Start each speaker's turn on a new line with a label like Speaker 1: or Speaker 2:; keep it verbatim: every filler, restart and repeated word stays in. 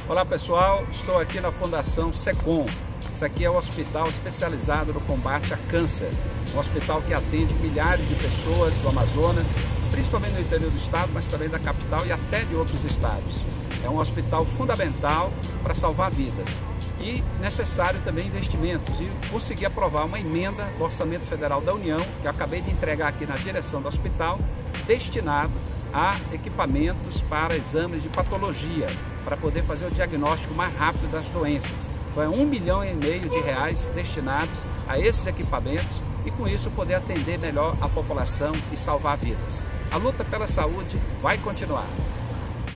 Speaker 1: Olá pessoal, estou aqui na Fundação SECOM. Isso aqui é um hospital especializado no combate a câncer. Um hospital que atende milhares de pessoas do Amazonas, principalmente no interior do estado, mas também da capital e até de outros estados. É um hospital fundamental para salvar vidas e necessário também investimentos. E consegui aprovar uma emenda do Orçamento Federal da União, que eu acabei de entregar aqui na direção do hospital, destinado a equipamentos para exames de patologia, para poder fazer o diagnóstico mais rápido das doenças. Então é um milhão e meio de reais destinados a esses equipamentos e com isso poder atender melhor a população e salvar vidas. A luta pela saúde vai continuar.